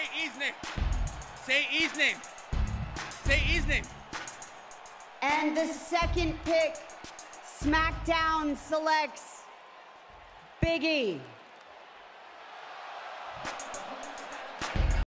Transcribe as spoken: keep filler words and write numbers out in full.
Say his name. Say his name. Say his name. And the second pick, SmackDown selects Big E.